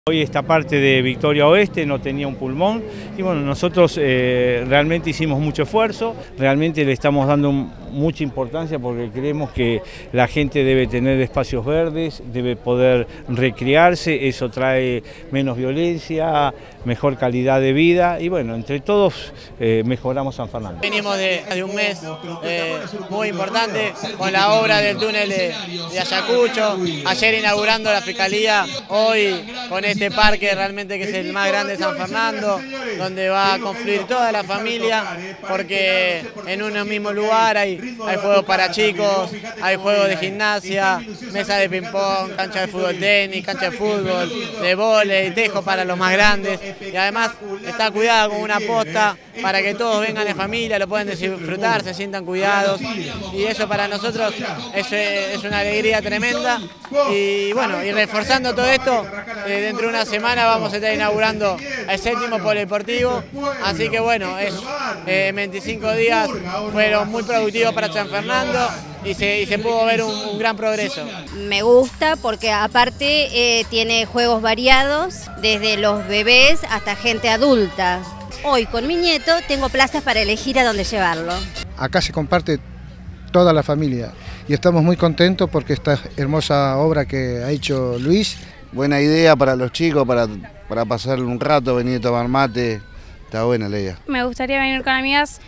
Hoy esta parte de Victoria Oeste no tenía un pulmón y bueno, nosotros realmente hicimos mucho esfuerzo, realmente le estamos dando mucha importancia porque creemos que la gente debe tener espacios verdes, debe poder recrearse, eso trae menos violencia, mejor calidad de vida y bueno, entre todos mejoramos San Fernando. Venimos de un mes muy importante con la obra del túnel de Ayacucho, ayer inaugurando la Fiscalía, hoy con este parque realmente que es el más grande de San Fernando, donde va a confluir toda la familia, porque en un mismo lugar hay juegos para chicos, hay juegos de gimnasia, mesa de ping-pong, cancha de fútbol tenis, cancha de fútbol, de vóley, tejo para los más grandes, y además está cuidada con una posta para que todos vengan de familia, lo pueden disfrutar, se sientan cuidados, y eso para nosotros es una alegría tremenda, y bueno, y reforzando todo esto, dentro de una semana vamos a estar inaugurando el 7º polideportivo, así que bueno, 25 días fueron muy productivos para San Fernando y se pudo ver un gran progreso. Me gusta porque aparte tiene juegos variados, desde los bebés hasta gente adulta. Hoy con mi nieto tengo plazas para elegir a dónde llevarlo. Acá se comparte toda la familia y estamos muy contentos porque esta hermosa obra que ha hecho Luis. Buena idea para los chicos, para pasar un rato, venir a tomar mate, está buena la idea. Me gustaría venir con amigas,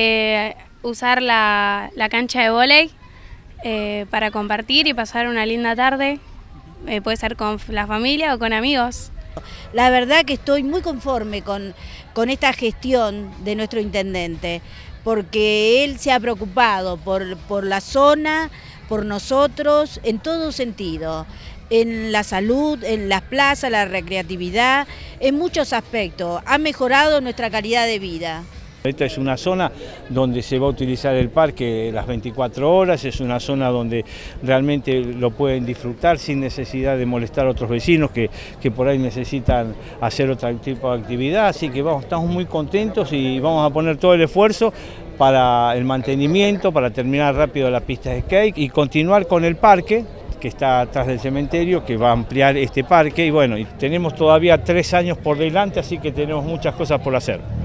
usar la cancha de vóley para compartir y pasar una linda tarde, puede ser con la familia o con amigos. La verdad que estoy muy conforme con esta gestión de nuestro intendente, porque él se ha preocupado por la zona, por nosotros, en todo sentido. En la salud, en las plazas, la recreatividad, en muchos aspectos. Ha mejorado nuestra calidad de vida. Esta es una zona donde se va a utilizar el parque las 24 horas, es una zona donde realmente lo pueden disfrutar sin necesidad de molestar a otros vecinos que por ahí necesitan hacer otro tipo de actividad, así que estamos muy contentos y vamos a poner todo el esfuerzo para el mantenimiento, para terminar rápido la pista de skate y continuar con el parque que está atrás del cementerio, que va a ampliar este parque y bueno, y tenemos todavía 3 años por delante, así que tenemos muchas cosas por hacer.